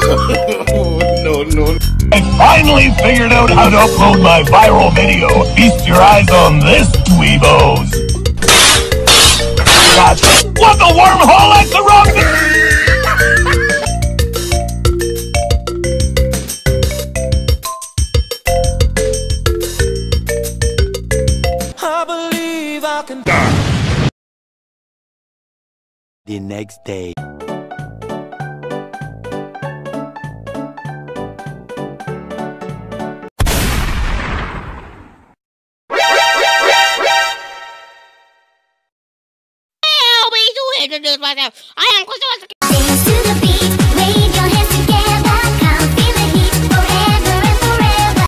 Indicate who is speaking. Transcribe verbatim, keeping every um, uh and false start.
Speaker 1: No, no.
Speaker 2: I finally figured out how to upload my viral video. Feast your eyes on this, dweebos. Gotcha. What the wormhole? That's the wrong thing.
Speaker 3: I believe I can.
Speaker 4: The next day.
Speaker 5: Introduce myself. I am Christopher